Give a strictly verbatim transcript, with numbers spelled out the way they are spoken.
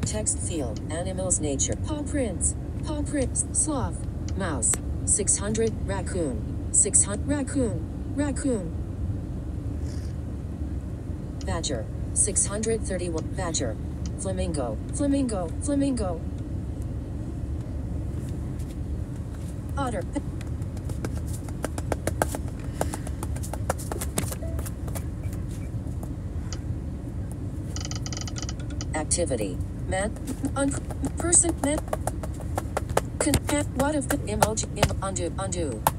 Text field. Animals nature. Paw prints. Paw prints. Sloth. Mouse. six hundred. Raccoon. six hundred. Raccoon. Raccoon. Badger. six hundred thirty-one. Badger. Flamingo. Flamingo. Flamingo. Otter. Activity. Man. Un. Person. Man. Con. What of the emoji. Im, undo. Undo.